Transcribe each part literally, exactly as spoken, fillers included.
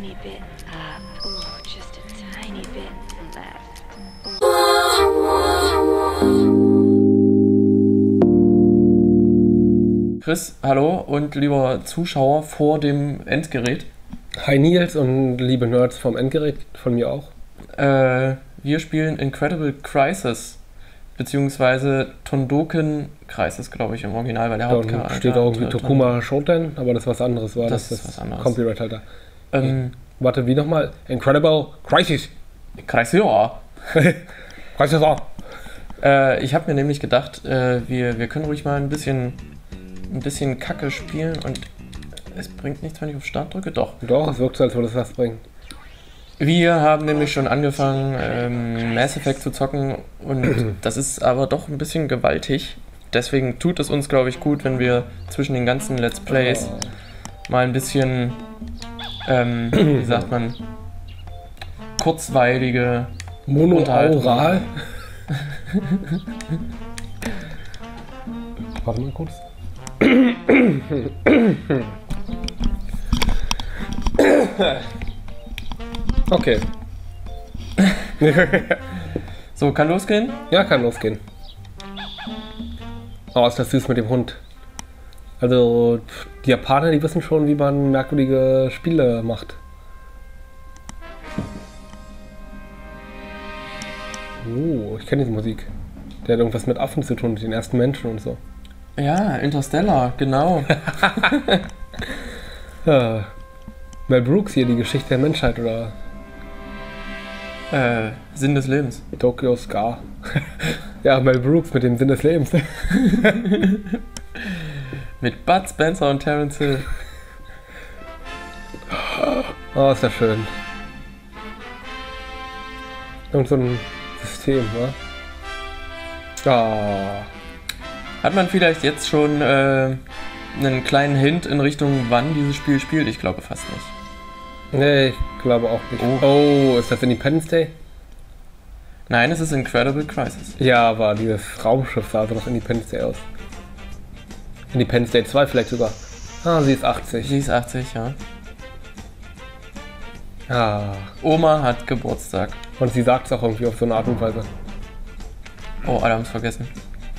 tiny bit up. Oh, just a tiny bit left. Chris, hallo und lieber Zuschauer vor dem Endgerät. Hi Nils und liebe Nerds vom Endgerät, von mir auch. Äh, wir spielen Incredible Crisis, beziehungsweise Tondoken Crisis, glaube ich, im Original, weil der Da Hauptcharakter steht auch irgendwie Tokuma Shoten, aber das ist was anderes, war Das das, ist was anderes. Copyright halt da. Ähm, Warte, wie nochmal? Incredible Crisis. Crisis, ja. Crisis auch. Äh, ich habe mir nämlich gedacht, äh, wir, wir können ruhig mal ein bisschen, ein bisschen Kacke spielen und es bringt nichts, wenn ich auf Start drücke. Doch. Doch, es wirkt so, als würde es was bringen. Wir haben nämlich schon angefangen, ähm, Mass Effect zu zocken und das ist aber doch ein bisschen gewaltig. Deswegen tut es uns, glaube ich, gut, wenn wir zwischen den ganzen Let's Plays mal ein bisschen, ähm, wie sagt man, kurzweilige Unterhaltung. Monoaural. Warte mal kurz. Okay. So, kann losgehen? Ja, kann losgehen. Oh, ist das süß mit dem Hund. Also, die Japaner, die wissen schon, wie man merkwürdige Spiele macht. Oh, ich kenne diese Musik. Der hat irgendwas mit Affen zu tun, mit den ersten Menschen und so. Ja, Interstellar, genau. Ja. Mel Brooks hier, die Geschichte der Menschheit oder äh, Sinn des Lebens. Tokyo Ska. Ja, Mel Brooks mit dem Sinn des Lebens. Mit Bud Spencer und Terence Hill. Oh, ist das schön. Irgend so ein System, wa? Ah. Hat man vielleicht jetzt schon äh, einen kleinen Hint in Richtung, wann dieses Spiel spielt? Ich glaube fast nicht. Nee, ich glaube auch nicht. Oh. Oh, ist das Independence Day? Nein, es ist Incredible Crisis. Ja, aber dieses Raumschiff sah so nach Independence Day aus. Independence Day zwei vielleicht sogar. Ah, sie ist achtzig. Sie ist achtzig, ja. Ah. Oma hat Geburtstag. Und sie sagt es auch irgendwie auf so eine Art und Weise. Oh, alle haben es vergessen.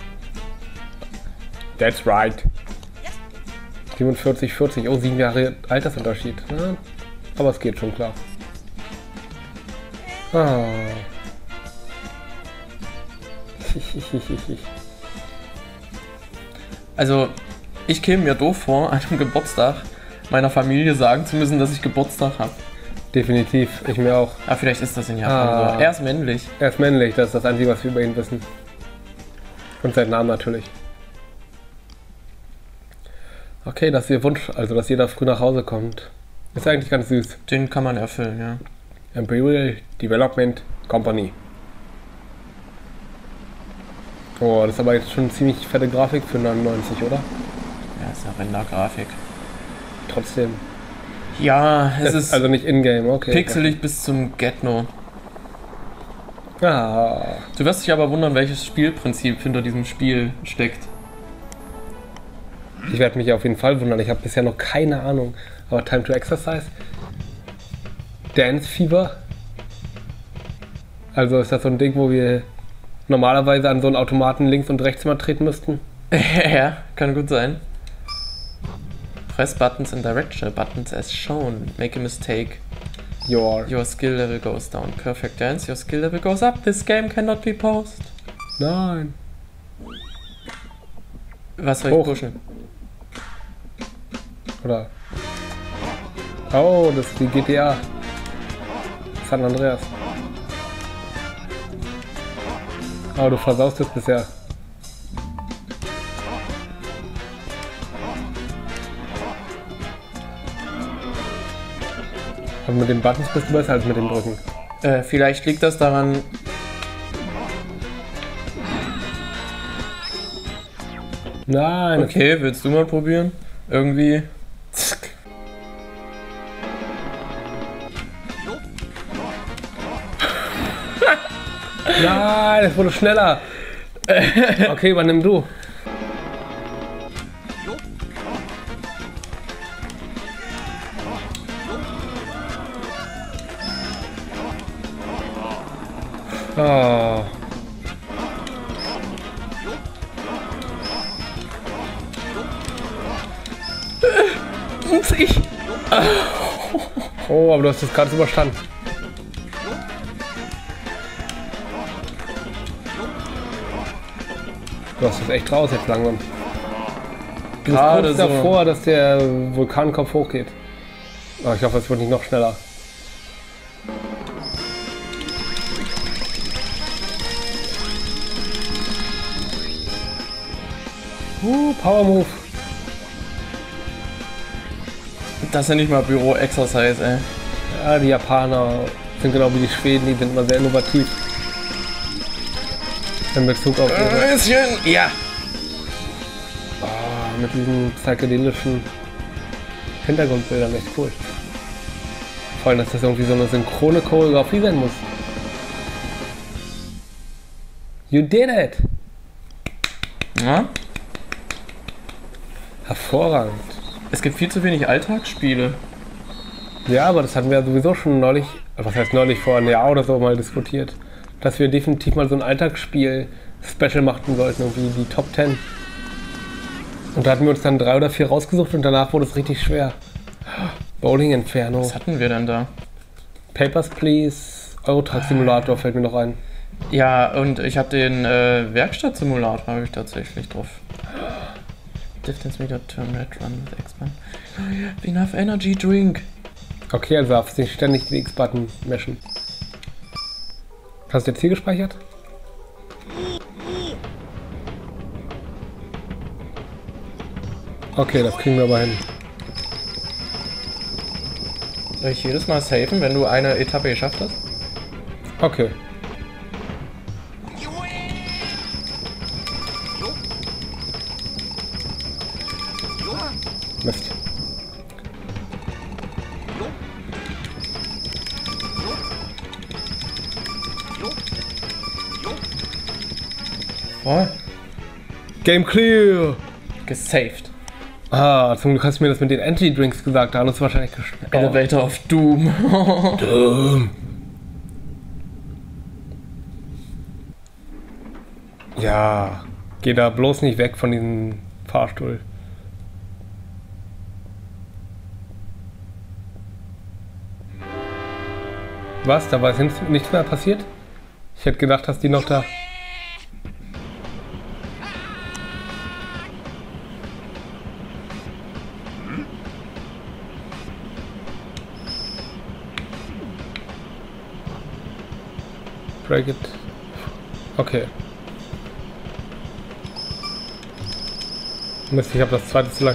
That's right. siebenundvierzig, vierzig. Oh, sieben Jahre Altersunterschied. Ja, aber es geht schon klar. Ah. Also, ich käme mir doof vor, an einem Geburtstag meiner Familie sagen zu müssen, dass ich Geburtstag habe. Definitiv, ich mir auch. Ah, vielleicht ist das in Japan Ah. so. Er ist männlich. Er ist männlich, das ist das Einzige, was wir über ihn wissen. Und sein Name natürlich. Okay, das ist ihr Wunsch, also dass jeder früh nach Hause kommt. Ist eigentlich ganz süß. Den kann man erfüllen, ja. Imperial Development Company. Oh, das ist aber jetzt schon eine ziemlich fette Grafik für neunundneunzig, oder? Ja, ist eine Render-Grafik. Trotzdem. Ja, es ist also nicht in-game, okay. pixelig bis zum Get-No. Ah, Du wirst dich aber wundern, welches Spielprinzip hinter diesem Spiel steckt. ich werde mich auf jeden Fall wundern. Ich habe bisher noch keine Ahnung. Aber Time to Exercise? Dance Fever? Also ist das so ein Ding, wo wir normalerweise an so einen Automaten links und rechts mal treten müssten? Ja, kann gut sein. Press buttons and directional buttons as shown. Make a mistake. Your. Your skill level goes down. Perfect dance. Your skill level goes up. This game cannot be paused. Nein. Was soll ich Hoch. pushen? Oder? Oh, das ist die G T A. San Andreas. Aber du versaust es bisher. Aber mit den Buttons bist du besser als mit dem Drücken. Äh, vielleicht liegt das daran... Nein. Okay, willst du mal probieren? Irgendwie... Nein, es wurde schneller. Okay, übernimm du. Ah. Ich. Oh, aber du hast das gerade überstanden. Du hast das echt raus jetzt langsam. Du bist Gerade kurz so. davor, dass der Vulkankopf hochgeht. Oh, ich hoffe, es wird nicht noch schneller. Uh, Power Move. Das ist ja nicht mal Büro-Exercise, ey. Ja, die Japaner sind genau wie die Schweden, die sind immer sehr innovativ. In Bezug auf ihre, Ein bisschen, ja. oh, mit diesen psychedelischen Hintergrundbildern, echt cool. Vor allem, dass das irgendwie so eine synchrone Choreografie sein muss. You did it! Ja. Hervorragend. Es gibt viel zu wenig Alltagsspiele. Ja, aber das hatten wir ja sowieso schon neulich, was heißt neulich, vor einem Jahr oder so mal diskutiert, dass wir definitiv mal so ein Alltagsspiel-Special machen sollten, irgendwie die Top Ten. Und da hatten wir uns dann drei oder vier rausgesucht und danach wurde es richtig schwer. Bowling Inferno, Was hatten wir denn da? Papers, Please, Eurotruck Simulator fällt mir noch ein. Ja, und ich habe den äh, Werkstatt-Simulator habe ich tatsächlich drauf. Distance Meter Turn Red Run with X-Button. Enough Energy Drink. Okay, also darfst du nicht ständig den X-Button meschen. Hast du jetzt hier gespeichert? Okay, das kriegen wir aber hin. Soll ich jedes Mal safen, wenn du eine Etappe geschafft hast? Okay. Mist. Oh, Game clear! gesaved. Ah, zum Glück hast du mir das mit den Anti-Drinks gesagt, da haben uns wahrscheinlich geschnappt. Elevator of Doom. Dumm. Ja, geh da bloß nicht weg von diesem Fahrstuhl. Was? Da war jetzt nichts mehr passiert? Ich hätte gedacht, dass die noch da... Break it. Okay. Mist, ich habe das zweite zu lang.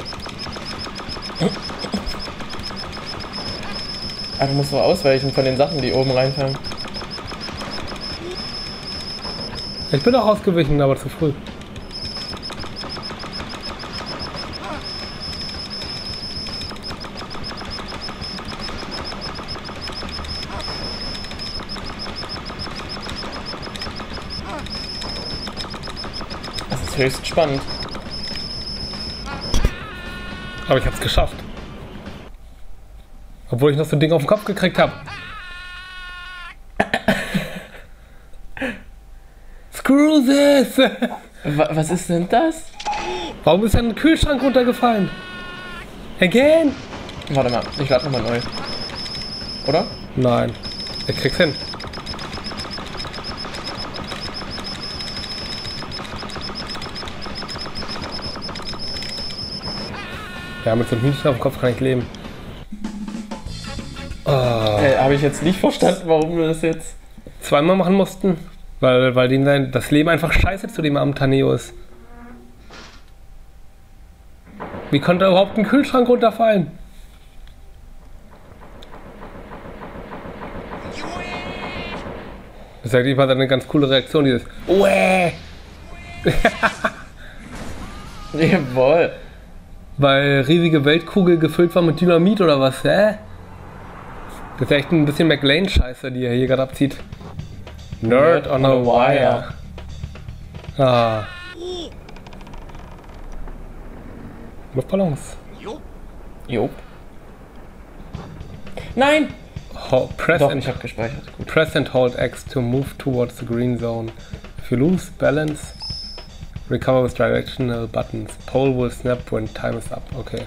Ah, du musst so ausweichen von den Sachen, die oben reinfallen. Ich bin auch ausgewichen, aber zu früh. Das ist höchst spannend. Aber ich hab's geschafft. Obwohl ich noch so ein Ding auf den Kopf gekriegt habe. Screw this! Wa was ist denn das? Warum ist ein Kühlschrank runtergefallen? Again? Warte mal, ich lade nochmal neu. Oder? Nein. Ich krieg's hin. Ja, mit so einem Hühnchen auf dem Kopf kann ich leben. Oh. Äh, habe ich jetzt nicht verstanden, warum wir das jetzt... Zweimal machen mussten, weil, weil denen sein, das Leben einfach scheiße zu dem armen Taneo ist. Wie konnte überhaupt ein Kühlschrank runterfallen? Das ist eigentlich mal eine ganz coole Reaktion, dieses Uäh! Jawohl. Weil riesige Weltkugel gefüllt war mit Dynamit oder was, hä? Das ist echt ein bisschen McLean-Scheiße, die er hier gerade abzieht. Nerd on a wire. Ah. Luftballons. Jo. Nein! ho press, Doch, and, ich habe gespeichert. Gut. press and hold X to move towards the green zone. If you lose balance, recover with directional buttons. Pole will snap when time is up. Okay.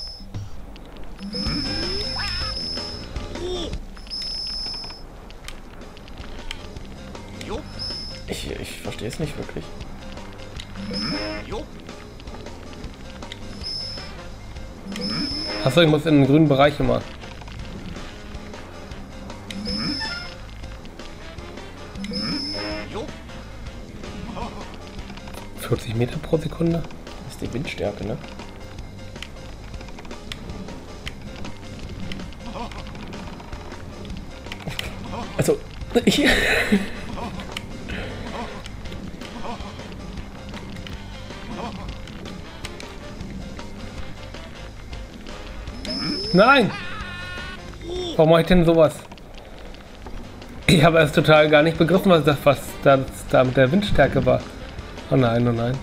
Ich, ich verstehe es nicht wirklich. Achso, ich muss in den grünen Bereich immer. vierzig Meter pro Sekunde? Das ist die Windstärke, ne? Also, ich... Nein! Warum mache ich denn sowas? Ich habe erst total gar nicht begriffen, was das was da, da mit der Windstärke war. Oh nein, oh nein.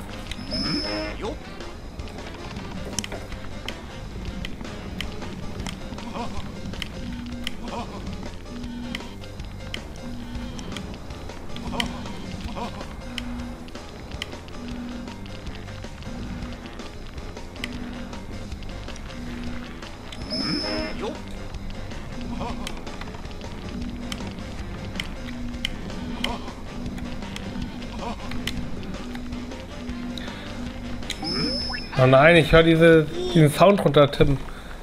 Oh nein, ich höre diese, diesen Sound runter tippen.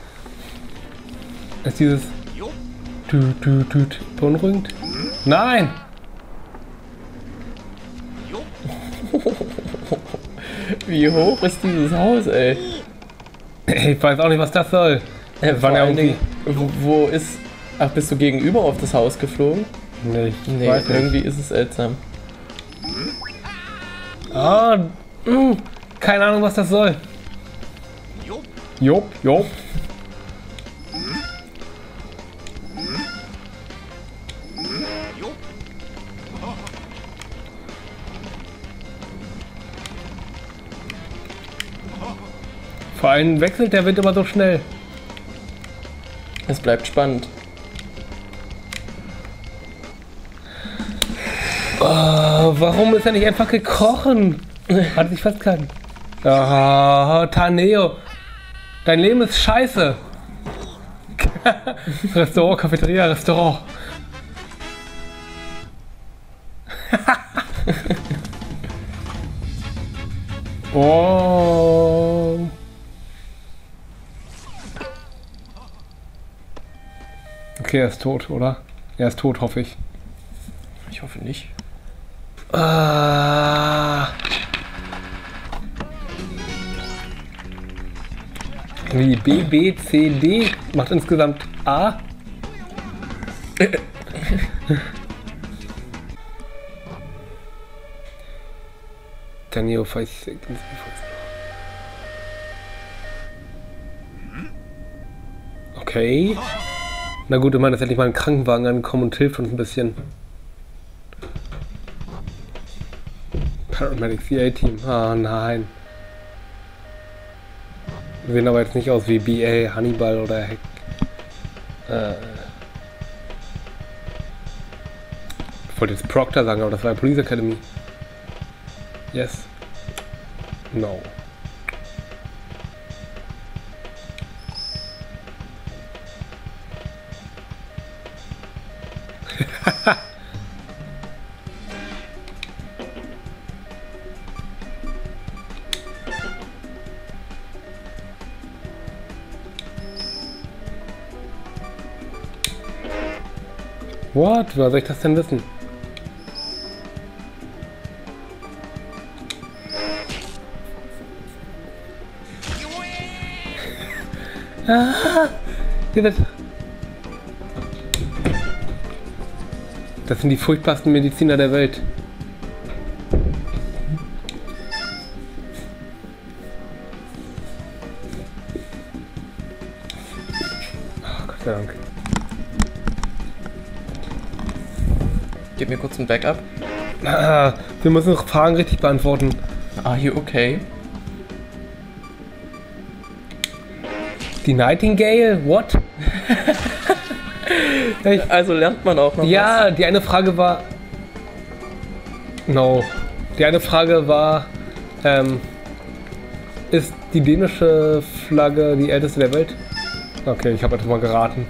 Ist dieses du, du, du, beunruhigend? Nein! Wie hoch ist dieses Haus, ey? Ich weiß auch nicht, was das soll. Äh, Das vor waren ja allen irgendwie... Dingen, wo, wo ist... Ach, bist du gegenüber auf das Haus geflogen? Nee, ich Nee, weiß nicht. irgendwie ist es seltsam. Ah, mh, keine Ahnung, was das soll. Jop, jop. Vor allem wechselt der Wind immer so schnell. Es bleibt spannend. Oh, warum ist er nicht einfach gekrochen? Hat sich festgehalten. Ah, Taneo. Dein Leben ist scheiße. Restaurant, Cafeteria, Restaurant. Oh. Okay, er ist tot, oder? Er ist tot, hoffe ich. Ich hoffe nicht. Ah. Wie B, B, C, D macht insgesamt A. Daniel weiß. Okay. Na gut, immerhin ist endlich mal ein Krankenwagen angekommen und hilft uns ein bisschen. Paramedic C A-Team. Ah nein. Sehen aber jetzt nicht aus wie B A, Hannibal oder Heck. Äh. Ich wollte jetzt Proctor sagen, aber das war ja Police Academy. Yes. No. What? Wer soll ich das denn wissen? Ah, hier wird. Das sind die furchtbarsten Mediziner der Welt. Oh, Gott sei Dank. Gib mir kurz ein Backup. Ah, wir müssen noch Fragen richtig beantworten. Are you okay? Die Nightingale? What? Echt? Also lernt man auch noch Ja, die eine Frage war. No. Die eine Frage war, ähm, ist die dänische Flagge die älteste der Welt? Okay, ich habe einfach mal geraten.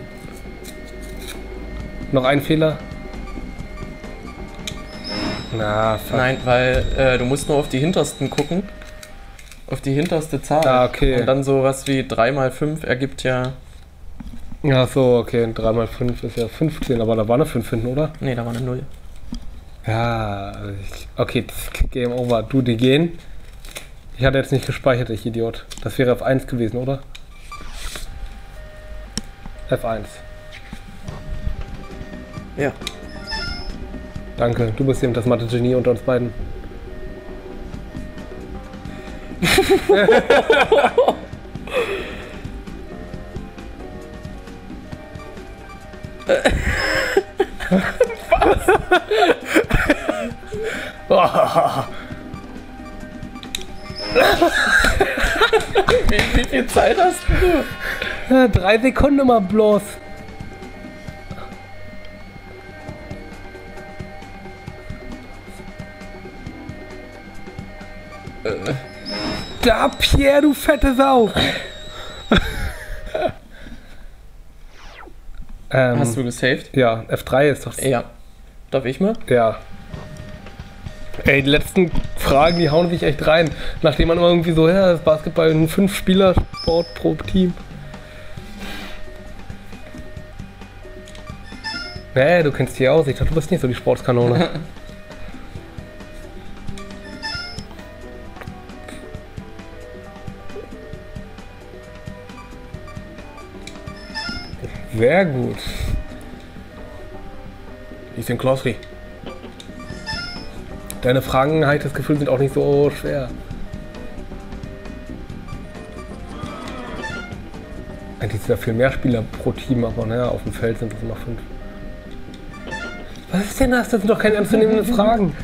Noch ein Fehler? Na, was. fuck. Nein, weil äh, du musst nur auf die hintersten gucken. Auf die hinterste Zahl. Ah, okay. Und dann sowas wie drei mal fünf ergibt ja... Ja, so, okay. drei mal fünf ist ja fünfzehn, aber da war eine fünf hinten, oder? Nee, da war eine null. Ja, ich, okay, Game over. Du, die gehen. Ich hatte jetzt nicht gespeichert, ich Idiot. Das wäre F eins gewesen, oder? F eins. Ja. Danke, du bist eben das Mathe-Genie unter uns beiden. Was? wie, wie viel Zeit hast du? Ja, drei Sekunden mal bloß. Äh. Da, Pierre, du fette Sau! ähm, Hast du gesaved? Ja, F drei ist doch... Ja. Darf ich mal? Ja. Ey, die letzten Fragen, die hauen mich echt rein. Nachdem man immer irgendwie so, ja, das Basketball ein fünf-Spieler-Sport pro Team. Nee, du kennst dich aus. Ich dachte, du bist nicht so die Sportskanone. Sehr gut. Ethan Closely. Deine Fragen, habe ich das Gefühl, sind auch nicht so schwer. Eigentlich sind da viel mehr Spieler pro Team, aber naja, auf dem Feld sind es noch fünf. Was ist denn das? Das sind doch keine ernstzunehmenden Fragen.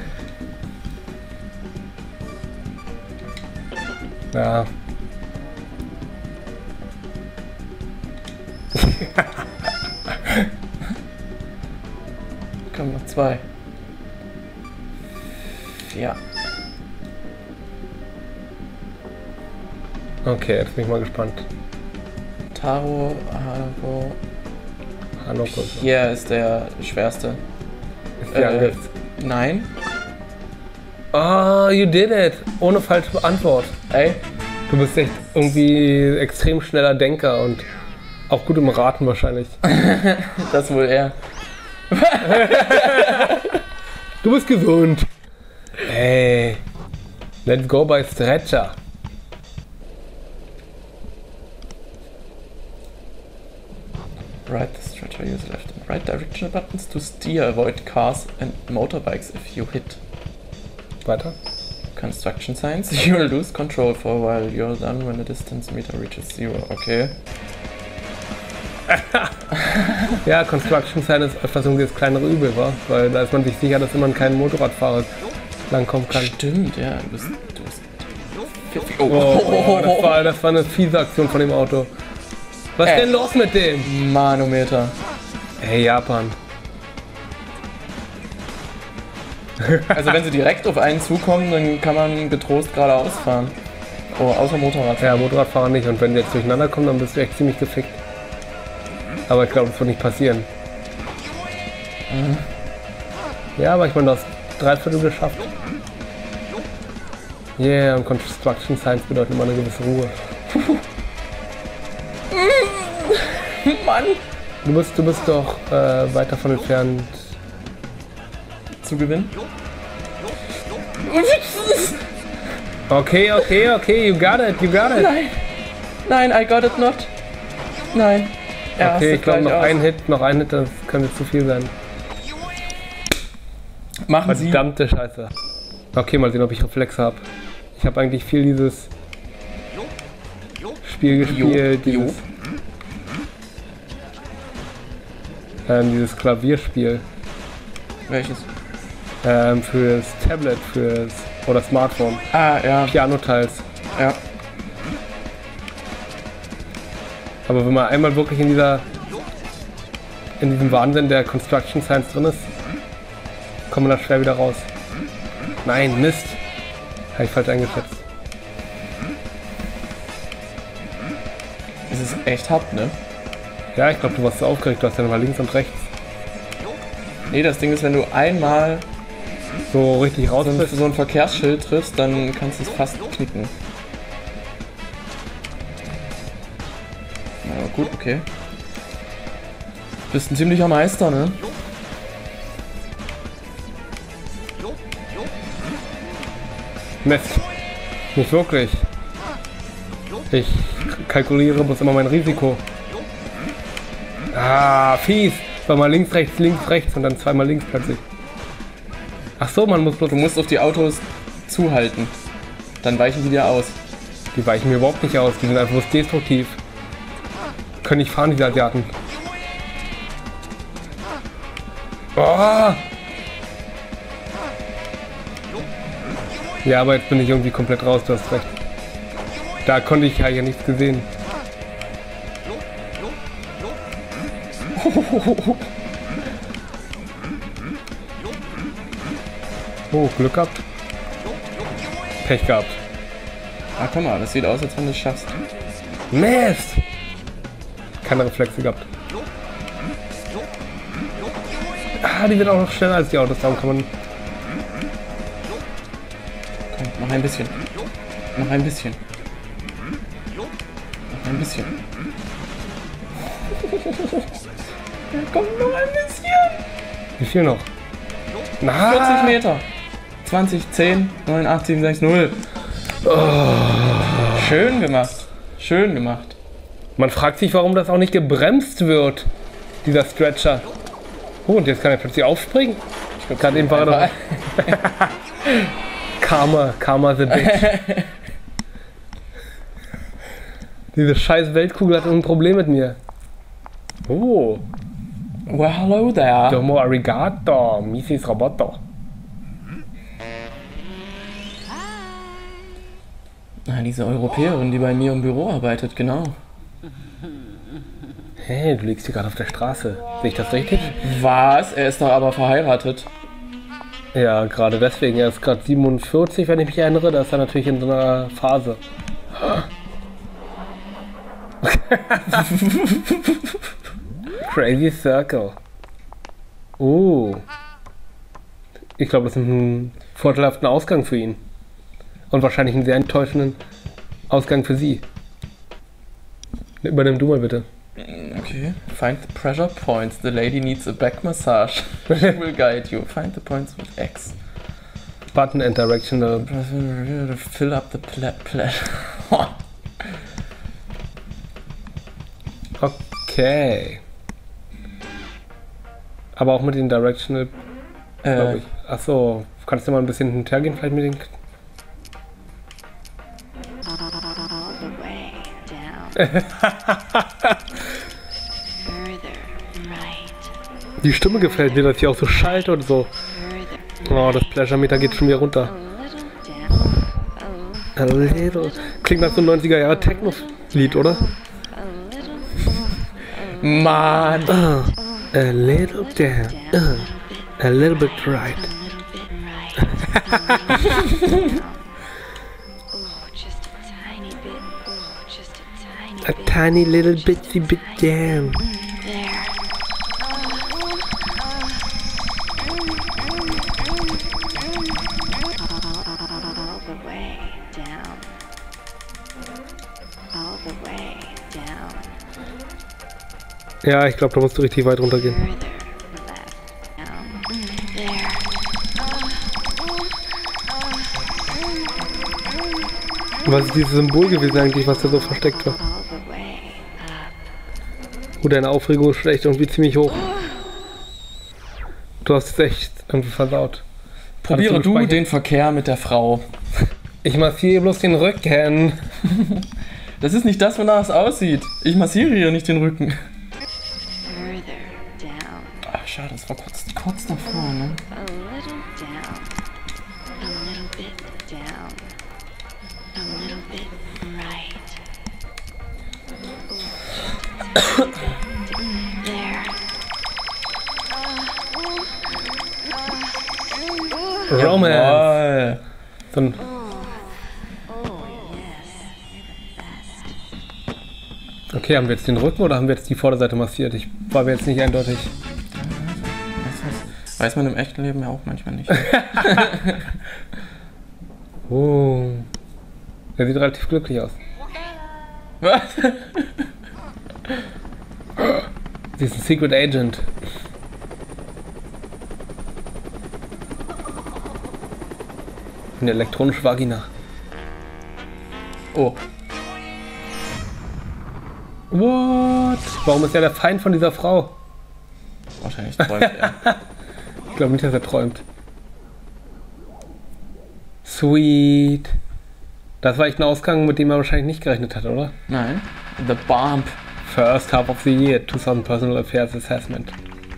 Ja. Komm, noch zwei. Ja. Okay, jetzt bin ich mal gespannt. Taro, Hanoko. Hanoko. Hier ist der schwerste. Ist die Äh, äh, nein. Oh, you did it! Ohne falsche Antwort. Ey. Du bist echt irgendwie extrem schneller Denker und auch gut im Raten wahrscheinlich. Das wohl er. Du bist gesund. Hey. Let's go by Stretcher. Right the stretcher, use left and right directional buttons to steer, avoid cars and motorbikes if you hit. Weiter. Construction signs. You'll lose control for a while. You're done when the distance meter reaches zero. Okay. Ja, Construction Sign ist etwas irgendwie das kleinere Übel, war, weil da ist man sich sicher, dass immer kein Motorradfahrer langkommen kann. Stimmt, ja. Du bist. Du bist pfiffig. Oh, Oh, oh, das, war, das war eine fiese Aktion von dem Auto. Was ist Äh. denn los mit dem? Manometer. Hey, Japan. Also wenn sie direkt auf einen zukommen, dann kann man getrost geradeaus fahren. Oh, außer Motorrad. Ja, Motorradfahrer nicht. Und wenn die jetzt durcheinander kommen, dann bist du echt ziemlich gefickt. Aber ich glaube, das wird nicht passieren. Mhm. Ja, aber ich meine, du hast drei Viertel geschafft. Yeah, und Construction Science bedeutet immer eine gewisse Ruhe. Mann! Du bist, du bist doch äh, weit davon entfernt. Zu gewinnen? Okay, okay, okay, you got it, you got it. Nein! Nein, I got it not. Nein. Er Okay, ich glaube, noch aus. ein Hit, noch ein Hit, das könnte zu viel sein. Machen Sie. Verdammte Scheiße. Okay, mal sehen, ob ich Reflexe habe. Ich habe eigentlich viel dieses Spiel gespielt, Jo, jo. dieses, ähm, dieses Klavierspiel Welches? ähm, fürs Tablet, fürs oder Smartphone, Ah, ja. Piano-Teils. Ja. Aber wenn man einmal wirklich in dieser in diesem Wahnsinn der Construction Science drin ist, kommt man da schwer wieder raus. Nein, Mist. Habe ich falsch eingeschätzt. Es ist echt hart, ne? Ja, ich glaube, du warst so aufgeregt. Du hast ja mal links und rechts. Nee, das Ding ist, wenn du einmal So richtig raus so ein, bist. so ein Verkehrsschild triffst, dann kannst du es fast knicken. Na gut, okay. Bist ein ziemlicher Meister, ne? Mist. Nicht wirklich. Ich kalkuliere bloß immer mein Risiko. Ah, fies. Zweimal links, rechts, links, rechts und dann zweimal links plötzlich. Ach so, man muss bloß... Du musst auf die Autos zuhalten. Dann weichen die dir aus. Die weichen mir überhaupt nicht aus. Die sind einfach bloß destruktiv. Können nicht fahren, diese Asiaten. Oh! Ja, aber jetzt bin ich irgendwie komplett raus, du hast recht. Da konnte ich ja hier nichts gesehen. Oh, Glück gehabt. Pech gehabt. Ah, komm mal, das sieht aus, als wenn du es schaffst. Mist! Keine Reflexe gehabt. Ah, die wird auch noch schneller als die Autos. Darum kann man... Komm, mach ein bisschen. Mach ein bisschen. Mach ein bisschen. Ja, komm, noch ein bisschen. Wie viel noch? Na, vierzig Meter. zwanzig, zehn, neun, acht, sieben, sechs, null. Schön gemacht. Schön gemacht. Man fragt sich, warum das auch nicht gebremst wird, dieser Stretcher. Oh, und jetzt kann er plötzlich aufspringen. Ich glaube, gerade eben war er doch... Karma, Karma the bitch. Diese scheiß Weltkugel hat ein Problem mit mir. Oh, Well, hello there. domo arigato, Missus Roboto. Ah, diese Europäerin, die bei mir im Büro arbeitet, genau. Hey, du liegst hier gerade auf der Straße. Sehe ich das richtig? Was? Er ist doch aber verheiratet. Ja, gerade deswegen. Er ist gerade siebenundvierzig, wenn ich mich erinnere. Da ist er natürlich in so einer Phase. Crazy Circle. Oh. Ich glaube, das ist ein vorteilhaften Ausgang für ihn. Und wahrscheinlich einen sehr enttäuschenden Ausgang für sie. Übernimm du mal bitte. Okay. Find the pressure points. The lady needs a back massage. She will guide you. Find the points with X. Button and directional. Fill up the pla pla Okay. Aber auch mit den directional, glaube äh, ich. Achso, kannst du mal ein bisschen hin und her gehen, vielleicht mit den... All the way down. Further right. Die Stimme gefällt mir, dass sie auch so schallt und so. Further. Oh, das Pleasure-Meter geht schon wieder runter. A little down. A little. Klingt nach so einem neunziger Jahre Techno-Lied, oder? A little. Mann! Uh, a little down. Uh, a little bit right. A little bit right. Oh, just a tiny bit. Oh, just a tiny A bit. tiny little bitsy bit down. There. All the way down. All the way down. Ja, ich glaube, da musst du richtig weit runtergehen. Further left. Down. There. Was ist dieses Symbol gewesen eigentlich, was da so versteckt war? All the way up. Oh, deine Aufregung ist schon echt irgendwie ziemlich hoch. Du hast es echt irgendwie versaut. Probiere Hattest du du gespeichert? den Verkehr mit der Frau. Ich massiere bloß den Rücken. Das ist nicht das, wonach es aussieht. Ich massiere hier nicht den Rücken. Further down. Ach, schade, das war kurz, kurz davor, ne? A little down. A little bit down. A little bit right. There. Romance. Jawohl. So ein okay, haben wir jetzt den Rücken oder haben wir jetzt die Vorderseite massiert? Ich war mir jetzt nicht eindeutig. Das weiß man im echten Leben ja auch manchmal nicht. Oh. Der sieht relativ glücklich aus. Was? Sie ist ein Secret Agent. Eine elektronische Vagina. Oh. What? Warum ist er der Feind von dieser Frau? Wahrscheinlich träumt er. Ich glaube nicht, dass er träumt. Sweet. Das war echt ein Ausgang, mit dem er wahrscheinlich nicht gerechnet hat, oder? Nein. The Bomb. First half of the year, zweitausend Personal Affairs Assessment.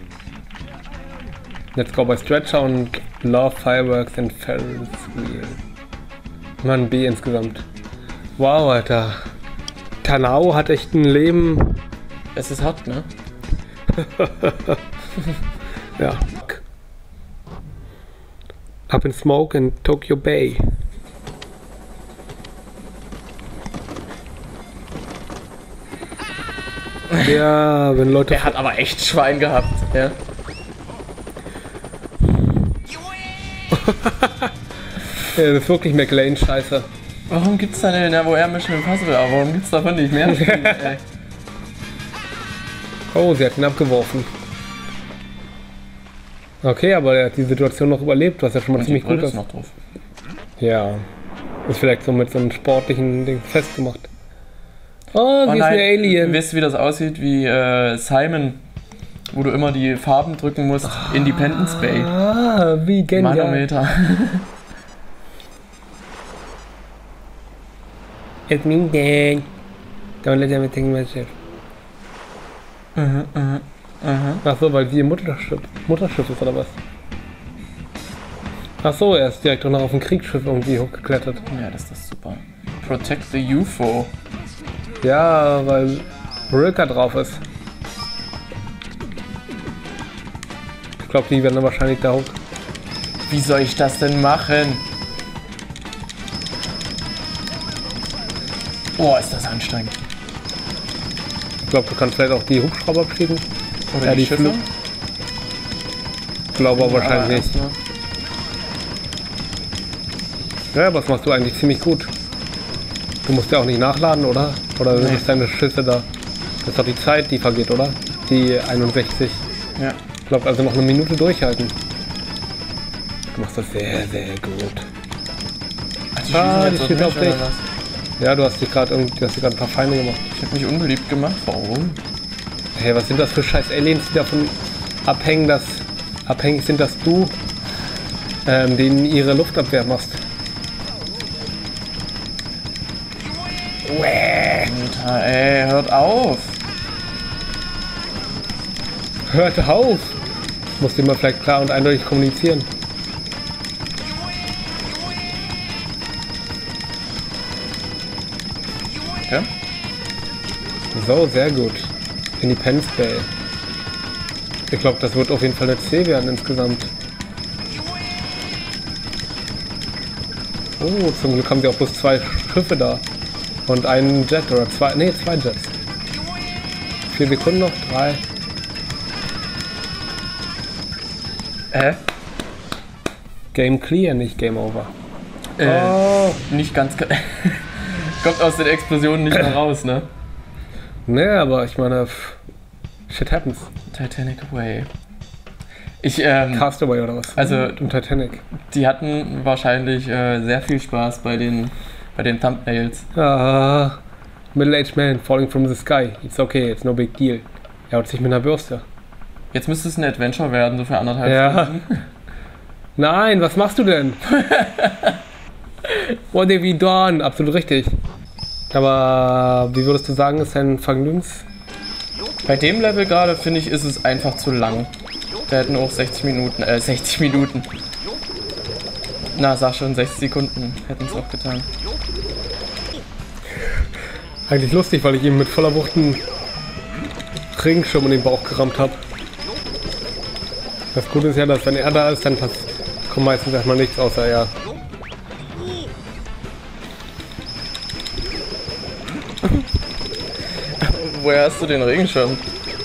Let's go by Stretcher und Love, Fireworks and Ferris Wheel. Mann, B insgesamt. Wow, Alter. Tanao hat echt ein Leben. Es ist hot, ne? Ja. Up in Smoke in Tokyo Bay. Ja, wenn Leute... Der hat aber echt Schwein gehabt, ja. Ja, das ist wirklich McLean-Scheiße. Warum gibt's da denn, ja, wo er Mission Impossible, aber warum gibt's davon nicht mehr Spiele, ey? Oh, sie hat ihn abgeworfen. Okay, aber er hat die Situation noch überlebt, was ja schon mal Und ziemlich die gut Brille ist. ist noch drauf. Ja. Ist vielleicht so mit so einem sportlichen Ding festgemacht. Oh, sie Oh ist nein, eine Alien. wisst ihr, wie das aussieht? Wie äh, Simon, wo du immer die Farben drücken musst. Independence Bay. Ah, wie genial. Manometer. It's me, gang. Don't let them think my shit. Mhm, mhm, mhm. Ach so, weil sie ihr Mutterschiff, Mutterschiff ist oder was? Ach so, er ist direkt noch auf dem Kriegsschiff irgendwie hochgeklettert. Ja, das ist super. Protect the U F O. Ja, weil Rilka drauf ist. Ich glaube, die werden dann wahrscheinlich da hoch. Wie soll ich das denn machen? Oh, ist das anstrengend. Ich glaube, du kannst vielleicht auch die Hubschrauber fliegen. Oder Ja, die, die Schiffe? Flug- Ich glaube aber Ja, wahrscheinlich nicht. erstmal. Ja, aber das machst du eigentlich ziemlich gut. Du musst ja auch nicht nachladen, oder? Oder Nee. sind deine Schüsse da? Das ist doch die Zeit, die vergeht, oder? Die einundsechzig. Ja. Ich glaube, also noch eine Minute durchhalten. Du machst das sehr, sehr gut. Ach, die Ah, schießen die jetzt auf schießen mich, auf dich. oder was? Ja, du hast dich gerade irgendwie, du hast dir gerade ein paar Feinde gemacht. Ich hab mich unbeliebt gemacht. Warum? Hey, was sind das für scheiß Aliens, die davon abhängen, dass abhängig sind, dass du ähm, denen ihre Luftabwehr machst? Uäh. Alter, ey, hört auf. Hört auf! Musst du mal vielleicht klar und eindeutig kommunizieren. Ja? So, sehr gut. Independence Bay. Ich glaube, das wird auf jeden Fall eine C werden insgesamt. Oh, zum Glück haben sie auch bloß zwei Schiffe da. Und einen Jet oder zwei, nee, zwei Jets. Vier Sekunden noch, drei. Äh? Game clear, nicht Game over. Äh, Oh. nicht ganz... ge- Kommt aus den Explosionen nicht mehr raus, ne? Nee, aber ich meine, pff, shit happens. Titanic Way. Ich, ähm... Castaway oder was? Also- Im Titanic. Die hatten wahrscheinlich äh, sehr viel Spaß bei den, bei den Thumbnails. Ah, middle-aged man falling from the sky. It's okay, it's no big deal. Er haut sich mit einer Bürste. Jetzt müsste es ein Adventure werden, so für anderthalb Ja. Stunden. Nein, was machst du denn? What have you done? Absolut richtig. Aber wie würdest du sagen, ist dein Vergnügens? Bei dem Level gerade, finde ich, ist es einfach zu lang. Da hätten auch sechzig Minuten, äh, sechzig Minuten. Na, sag schon, sechzig Sekunden hätten es auch getan. Eigentlich lustig, weil ich ihm mit voller Wucht einen Regenschirm in den Bauch gerammt habe. Das Gute ist ja, dass wenn er da ist, dann pass kommt meistens erstmal nichts außer ja. Woher hast du den Regenschirm?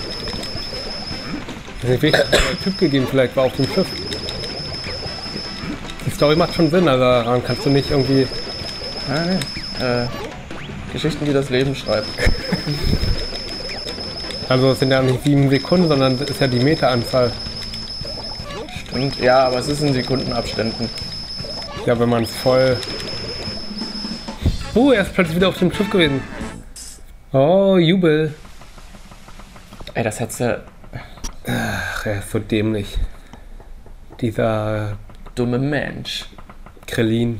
Das ist nicht wichtig, dass der Typ gegeben vielleicht war auf dem Schiff. Die Story macht schon Sinn, also daran kannst du nicht irgendwie... Ah, nee. Äh, Geschichten, die das Leben schreibt. Also es sind ja nicht sieben Sekunden, sondern es ist ja die Meteranzahl. Stimmt, ja, aber es ist in Sekundenabständen. Ja, wenn man es voll... Oh, er ist plötzlich wieder auf dem Schiff gewesen. Oh, Jubel. Ey, das hättest du... Ach, er ist so dämlich. Dieser Dumme Mensch. Krillin.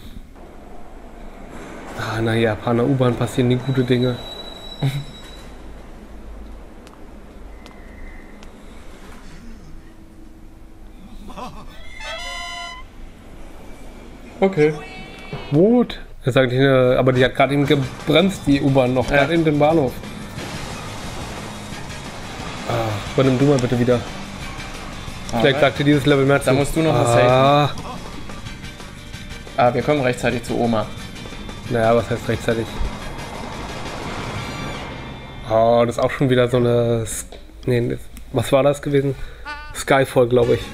Ah, na ja, Japaner U-Bahn passieren nie gute Dinge. Okay. What? Das ist eigentlich eine, aber die hat gerade eben gebremst, die U-Bahn noch, Ja. gerade in den Bahnhof. Ah, übernimm du mal bitte wieder. Vielleicht sagt dir dieses Level mehr zu. Da musst du noch was ah, Ah, wir kommen rechtzeitig zu Oma. Naja, was heißt rechtzeitig? Oh, das ist auch schon wieder so eine... S- Nee, das- was war das gewesen? Skyfall, glaube ich.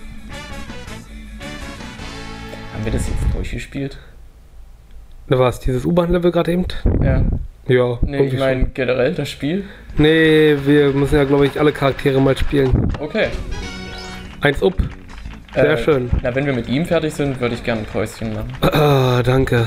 Haben wir das jetzt durchgespielt? Da war es dieses U-Bahn-Level gerade eben? Ja. Ja, Nee, irgendwie ich meine generell das Spiel. schon. Nee, wir müssen ja, glaube ich, alle Charaktere mal spielen. Okay. Eins up. Sehr Äh, schön. Na, wenn wir mit ihm fertig sind, würde ich gerne ein Päuschen machen. Ah, danke.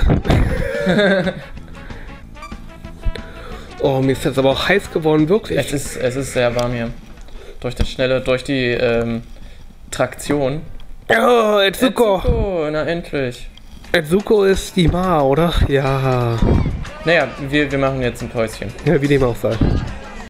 Oh, mir ist jetzt aber auch heiß geworden, wirklich. Es ist, es ist sehr warm hier. Durch das Schnelle, durch die ähm, Traktion. Oh, Etsuko. Etsuko, na endlich. Etsuko ist die Ma, oder? Ja. Naja, wir, wir machen jetzt ein Päuschen. Ja, wie dem auch sei.